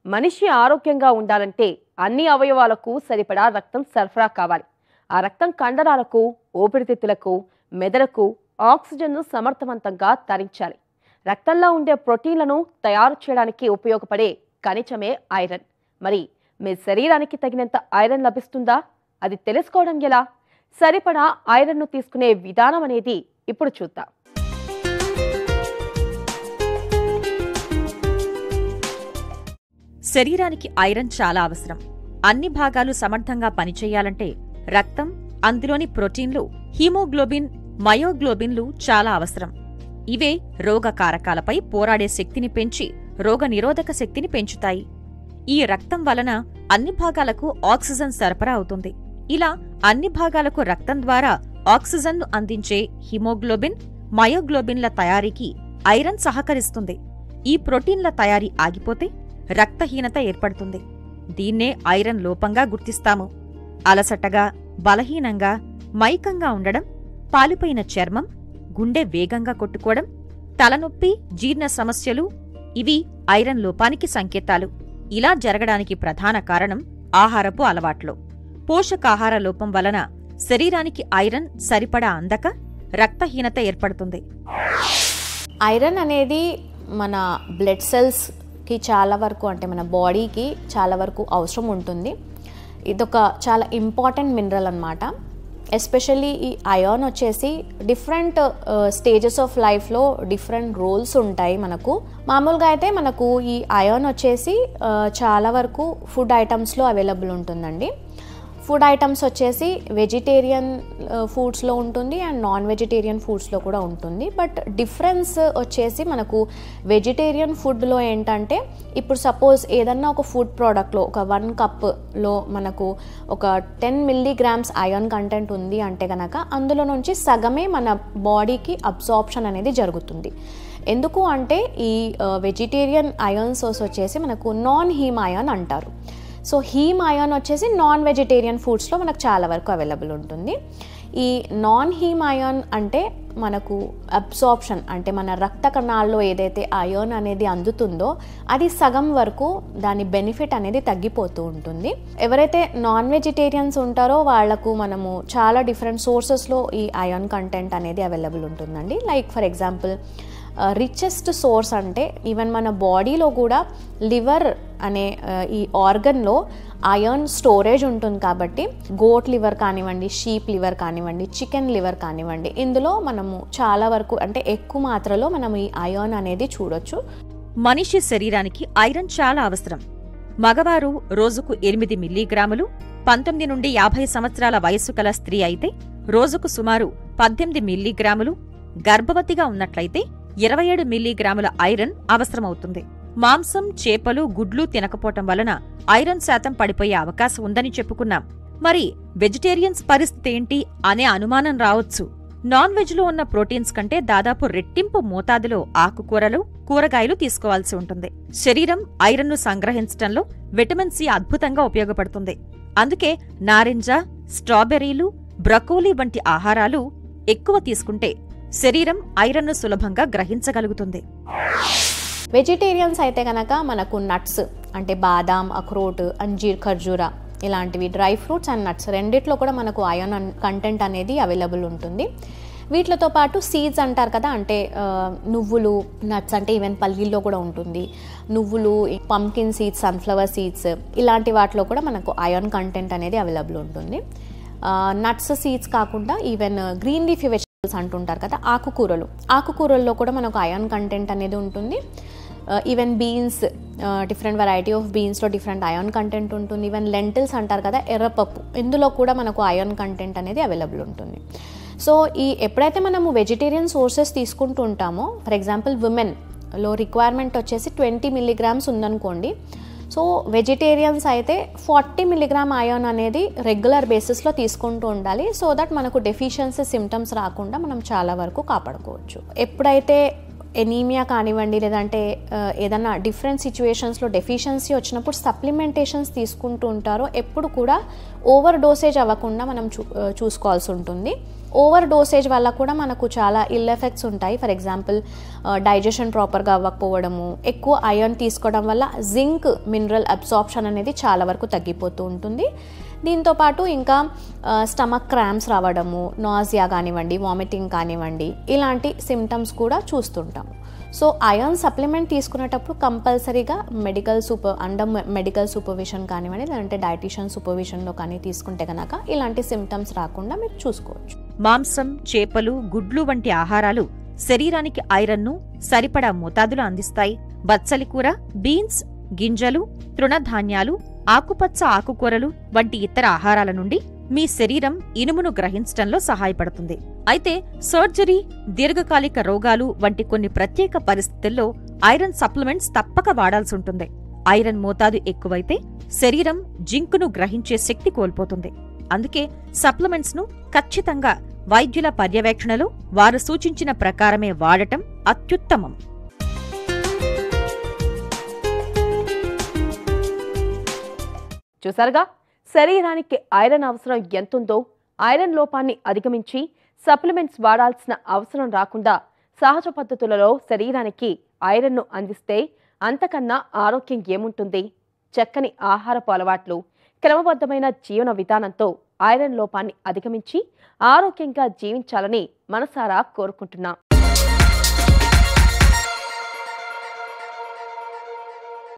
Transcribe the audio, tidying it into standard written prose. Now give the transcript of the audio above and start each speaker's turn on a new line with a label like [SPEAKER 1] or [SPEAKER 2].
[SPEAKER 1] మనిషి ఆరోగ్యంగా ఉండాలంటే అన్ని అవయవాలకు సరిపడా రక్తం సరఫరా కావాలి. ఆ రక్తం కండరాలకు, ఊపిరితిత్తులకు, మెదడుకు ఆక్సిజన్ను సమర్థవంతంగా తరించాలి. రక్తంలో ఉండే ప్రోటీన్లను తయారు చేయడానికి ఉపయోగపడే ఖనిజమే ఐరన్. మరి మీ శరీరానికి తగినంత ఐరన్ లభిస్తుందా? అది తెలుసుకోవడం ఎలా? సరిపడా ఐరన్ను తీసుకునే విధానం అనేది ఇప్పుడు చూద్దాం.
[SPEAKER 2] శరీరానికి ఐరన్ చాలా అవసరం. అన్ని భాగాలు సమర్థంగా పనిచేయాలంటే రక్తం, అందులోని ప్రోటీన్లు, హీమోగ్లోబిన్, మయోగ్లోబిన్లు చాలా అవసరం. ఇవే రోగ కారకాలపై పోరాడే శక్తిని పెంచి రోగ నిరోధక శక్తిని పెంచుతాయి. ఈ రక్తం వలన అన్ని భాగాలకు ఆక్సిజన్ సరఫరా అవుతుంది. ఇలా అన్ని భాగాలకు రక్తం ద్వారా ఆక్సిజన్ను అందించే హిమోగ్లోబిన్, మయోగ్లోబిన్ల తయారీకి ఐరన్ సహకరిస్తుంది. ఈ ప్రోటీన్ల తయారీ ఆగిపోతే రక్తహీనత ఏర్పడుతుంది. దీన్నే ఐరన్ లోపంగా గుర్తిస్తాము. అలసటగా, బలహీనంగా, మైకంగా ఉండడం, పాలిపోయిన చర్మం, గుండె వేగంగా కొట్టుకోవడం, తలనొప్పి, జీర్ణ సమస్యలు ఇవి ఐరన్ లోపానికి సంకేతాలు. ఇలా జరగడానికి ప్రధాన కారణం ఆహారపు అలవాట్లు. పోషకాహార లోపం వలన శరీరానికి ఐరన్ సరిపడా అందక రక్తహీనత ఏర్పడుతుంది.
[SPEAKER 3] ఐరన్ అనేది మన బ్లడ్ సెల్స్కి చాలా వరకు, అంటే మన బాడీకి చాలా వరకు అవసరం ఉంటుంది. ఇదొక చాలా ఇంపార్టెంట్ మినరల్ అన్నమాట. ఎస్పెషల్లీ ఈ అయాన్ వచ్చేసి డిఫరెంట్ స్టేజెస్ ఆఫ్ లైఫ్లో డిఫరెంట్ రోల్స్ ఉంటాయి మనకు. మామూలుగా అయితే మనకు ఈ అయాన్ వచ్చేసి చాలా వరకు ఫుడ్ ఐటమ్స్లో అవైలబుల్ ఉంటుందండి. ఫుడ్ ఐటమ్స్ వచ్చేసి వెజిటేరియన్ ఫుడ్స్లో ఉంటుంది అండ్ నాన్ వెజిటేరియన్ ఫుడ్స్లో కూడా ఉంటుంది. బట్ డిఫరెన్స్ వచ్చేసి మనకు వెజిటేరియన్ ఫుడ్లో ఏంటంటే, ఇప్పుడు సపోజ్ ఏదన్నా ఒక ఫుడ్ ప్రోడక్ట్లో ఒక 1 కప్లో మనకు ఒక 10 మిల్లీగ్రామ్స్ అయాన్ కంటెంట్ ఉంది అంటే కనుక అందులో నుంచి సగమే మన బాడీకి అబ్సార్ప్షన్ అనేది జరుగుతుంది. ఎందుకు అంటే ఈ వెజిటేరియన్ అయాన్ సోర్స్ వచ్చేసి మనకు నాన్ హీమ్ అయాన్ అంటారు. సో హీమ్ అయాన్ వచ్చేసి నాన్ వెజిటేరియన్ ఫుడ్స్లో మనకు చాలా వరకు అవైలబుల్ ఉంటుంది. ఈ నాన్ హీమ్ అయాన్ అంటే మనకు అబ్సార్ప్షన్, అంటే మన రక్త కణాల్లో ఏదైతే అయాన్ అనేది అందుతుందో అది సగం వరకు దాని బెనిఫిట్ అనేది తగ్గిపోతూ ఉంటుంది. ఎవరైతే నాన్ వెజిటేరియన్స్ ఉంటారో వాళ్లకు మనము చాలా డిఫరెంట్ సోర్సెస్లో ఈ అయాన్ కంటెంట్ అనేది అవైలబుల్ ఉంటుందండి. Like for example richest source అంటే ఈవెన్ మన బాడీలో కూడా లివర్ అనే ఈ ఆర్గన్లో అయర్న్ స్టోరేజ్ ఉంటుంది. కాబట్టి గోట్ లివర్ కానివ్వండి, షీప్ లివర్ కానివ్వండి, చికెన్ లివర్ కానివ్వండి, ఇందులో మనము చాలా వరకు అంటే ఎక్కువ మాత్రలో మనం ఈ అయర్న్ అనేది చూడొచ్చు.
[SPEAKER 2] మనిషి శరీరానికి ఐరన్ చాలా అవసరం. మగవారు రోజుకు 8 మిల్లీగ్రాములు, 19 నుండి 50 సంవత్సరాల వయస్సు కల స్త్రీ అయితే రోజుకు సుమారు 18 మిల్లీగ్రాములు, గర్భవతిగా ఉన్నట్లయితే 27 మిల్లీగ్రాముల ఐరన్ అవసరమవుతుంది. మాంసం, చేపలు, గుడ్లు తినకపోవటం వలన ఐరన్ శాతం పడిపోయే అవకాశం ఉందని చెప్పుకున్నాం. మరి వెజిటేరియన్స్ పరిస్థితి ఏంటి అనే అనుమానం రావచ్చు. నాన్ వెజ్ లో ఉన్న ప్రోటీన్స్ కంటే దాదాపు రెట్టింపు మోతాదులో ఆకుకూరలు, కూరగాయలు తీసుకోవాల్సి ఉంటుంది. శరీరం ఐరన్ను సంగ్రహించడంలో విటమిన్ సి అద్భుతంగా ఉపయోగపడుతుంది. అందుకే నారింజ, స్ట్రాబెర్రీలు, బ్రకోలీ వంటి ఆహారాలు ఎక్కువ తీసుకుంటే శరీరం ఐరన్ను సులభంగా గ్రహించగలుగుతుంది.
[SPEAKER 3] వెజిటేరియన్స్ అయితే కనుక మనకు నట్స్ అంటే బాదాం, అఖ్రోట్, అంజీర్, ఖర్జూరా ఇలాంటివి డ్రై ఫ్రూట్స్ అండ్ నట్స్ రెండిట్లో కూడా మనకు అయాన్ కంటెంట్ అనేది అవైలబుల్ ఉంటుంది. వీటితో పాటు సీడ్స్ అంటారు కదా, అంటే నువ్వులు, నట్స్ అంటే ఈవెన్ పల్లీల్లో కూడా ఉంటుంది. నువ్వులు, పంకిన్ సీడ్స్, సన్ఫ్లవర్ సీడ్స్ ఇలాంటి వాటిలో కూడా మనకు అయాన్ కంటెంట్ అనేది అవైలబుల్ ఉంటుంది. నట్స్, సీడ్స్ కాకుండా ఈవెన్ గ్రీన్ లీఫీ వెజిటబుల్స్ అంటుంటారు కదా, ఆకుకూరల్లో కూడా మనకు అయాన్ కంటెంట్ అనేది ఉంటుంది. Even beans, different variety of బీన్స్లో డిఫరెంట్ అయాన్ కంటెంట్ ఉంటుంది. ఈవెన్ లెంటిల్స్ అంటారు కదా, ఎర్రపప్పు, ఇందులో కూడా మనకు అయాన్ కంటెంట్ అనేది అవైలబుల్ ఉంటుంది. సో ఎప్పుడైతే మనము వెజిటేరియన్ సోర్సెస్ తీసుకుంటూ ఉంటామో, ఫర్ ఎగ్జాంపుల్ విమెన్లో రిక్వైర్మెంట్ వచ్చేసి 20 మిల్లీగ్రామ్స్ ఉందనుకోండి. సో వెజిటేరియన్స్ అయితే 40 మిల్లీగ్రామ్ అయాన్ అనేది రెగ్యులర్ బేసిస్లో తీసుకుంటూ ఉండాలి. సో దట్ మనకు డెఫిషియన్సీ సిమ్టమ్స్ రాకుండా మనం చాలా వరకు కాపాడుకోవచ్చు. ఎప్పుడైతే ఎనీమియా కానివ్వండి, లేదంటే ఏదైనా డిఫరెంట్ సిచ్యువేషన్స్లో డెఫిషియన్సీ వచ్చినప్పుడు సప్లిమెంటేషన్స్ తీసుకుంటూ ఉంటారో ఎప్పుడు కూడా ఓవర్ డోసేజ్ అవ్వకుండా మనం చూసుకోవాల్సి ఉంటుంది. ఓవర్ డోసేజ్ వల్ల కూడా మనకు చాలా ఇల్ ఎఫెక్ట్స్ ఉంటాయి. ఫర్ ఎగ్జాంపుల్ డైజెషన్ ప్రాపర్గా అవ్వకపోవడము, ఎక్కువ ఐరన్ తీసుకోవడం వల్ల జింక్ మినరల్ అబ్సార్ప్షన్ అనేది చాలా వరకు తగ్గిపోతూ ఉంటుంది. దీంతోపాటు ఇంకా స్టమక్ క్రాంప్స్ రావడము, నాజియా కానివ్వండి, వామిటింగ్ కానివ్వండి, ఇలాంటి సిమ్టమ్స్ కూడా చూస్తుంటాము. సో ఐరన్ సప్లిమెంట్ తీసుకునేటప్పుడు కంపల్సరీగా అండర్ మెడికల్ సూపర్విజన్ కానివ్వండి, లేదంటే డైటీషియన్ సూపర్విజన్లో కానీ తీసుకుంటే కనుక ఇలాంటి సిమ్టమ్స్ రాకుండా మీరు చూసుకోవచ్చు.
[SPEAKER 2] మాంసం, చేపలు, గుడ్లు వంటి ఆహారాలు శరీరానికి ఐరన్ను సరిపడా మోతాదులో అందిస్తాయి. బచ్చలి కూర, బీన్స్, గింజలు, తృణధాన్యాలు, ఆకుపచ్చ ఆకుకూరలు వంటి ఇతర ఆహారాల నుండి మీ శరీరం ఇనుమును గ్రహించడంలో సహాయపడుతుంది. అయితే సర్జరీ, దీర్ఘకాలిక రోగాలు వంటి కొన్ని ప్రత్యేక పరిస్థితుల్లో ఐరన్ సప్లిమెంట్స్ తప్పక వాడాల్సి ఉంటుంది. ఐరన్ మోతాదు ఎక్కువైతే శరీరం జింకును గ్రహించే శక్తి కోల్పోతుంది. అందుకే సప్లిమెంట్స్ ను ఖచ్చితంగా వైద్యుల పర్యవేక్షణలో వారు సూచించిన ప్రకారమే వాడటం అత్యుత్తమం.
[SPEAKER 1] చూసారుగా, శరీరానికి ఐరన్ అవసరం ఎంతుందో, ఐరన్ లోపాన్ని అధిగమించి సప్లిమెంట్స్ వాడాల్సిన అవసరం రాకుండా సహజ పద్ధతులలో శరీరానికి ఐరన్ను అందిస్తే అంతకన్నా ఆరోగ్యం ఏముంటుంది? చక్కని ఆహారపు అలవాట్లు, క్రమబద్ధమైన జీవన విధానంతో ఐరన్ లోపాన్ని అధిగమించి ఆరోగ్యంగా జీవించాలని మనసారా కోరుకుంటున్నాం.